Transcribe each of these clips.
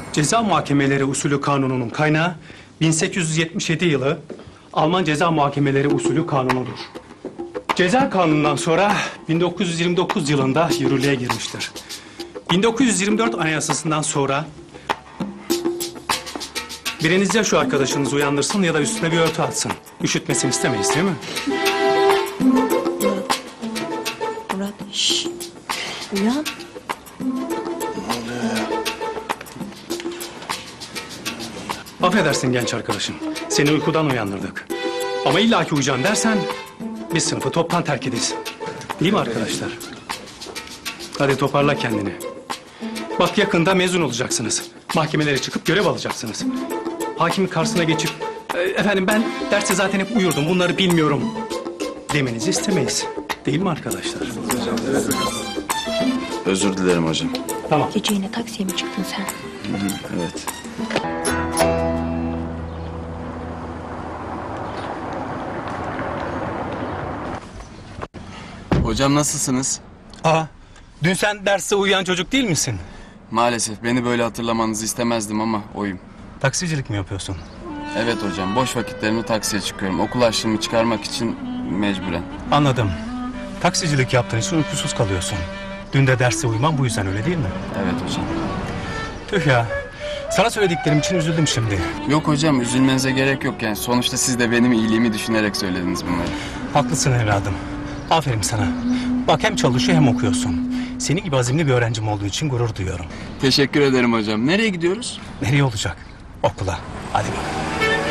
Ceza Muhakemeleri Usulü Kanunu'nun kaynağı 1877 yılı Alman Ceza Muhakemeleri Usulü Kanunu'dur. Ceza Kanunu'ndan sonra 1929 yılında yürürlüğe girmiştir. 1924 Anayasası'ndan sonra biriniz ya şu arkadaşınızı uyandırsın ya da üstüne bir örtü atsın. Üşütmesini istemeyiz değil mi? Murat, şşş. Uyan. Affedersin genç arkadaşım. Seni uykudan uyandırdık. Ama illaki uyuyacaksın dersen biz sınıfı toptan terk ederiz. Değil mi arkadaşlar? Hadi toparla kendini. Bak yakında mezun olacaksınız. Mahkemelere çıkıp görev alacaksınız. Hakimin karşısına geçip efendim ben derste zaten hep uyurdum bunları bilmiyorum demenizi istemeyiz. Değil mi arkadaşlar? Özür dilerim hocam. Tamam. Gece yine taksiye mi çıktın sen? Evet. Hocam nasılsınız? Aa, dün sen derste uyuyan çocuk değil misin? Maalesef beni böyle hatırlamanızı istemezdim ama oyum. Taksicilik mi yapıyorsun? Evet hocam, boş vakitlerimde taksiye çıkıyorum. Okul harçlığımı çıkarmak için mecburen. Anladım. Taksicilik yaptığın için uykusuz kalıyorsun. Dün de derste uyuman bu yüzden öyle değil mi? Evet hocam. Tüh ya. Sana söylediklerim için üzüldüm şimdi. Yok hocam, üzülmenize gerek yok yani. Sonuçta siz de benim iyiliğimi düşünerek söylediniz bunları. Haklısın evladım. Aferin sana. Bak hem çalışıyor hem okuyorsun. Senin gibi azimli bir öğrencim olduğu için gurur duyuyorum. Teşekkür ederim hocam. Nereye gidiyoruz? Nereye olacak? Okula. Hadi bak.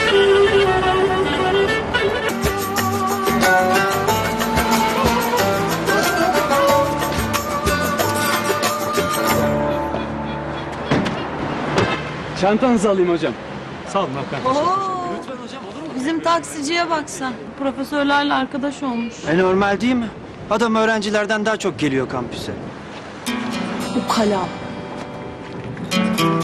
Çantanızı alayım hocam. Sağ olun arkadaşlar. Bizim taksiciye baksan. Profesörlerle arkadaş olmuş. Normal değil mi? Adam öğrencilerden daha çok geliyor kampüse. Ukala.